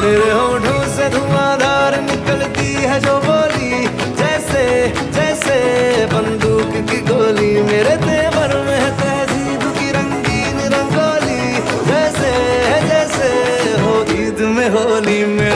मेरे होठों से धुआंधार निकलती है जो बोली, जैसे जैसे बंदूक की गोली। मेरे तेवर में है तहजीब की रंगीन रंगोली, जैसे जैसे हो ईद में होली में।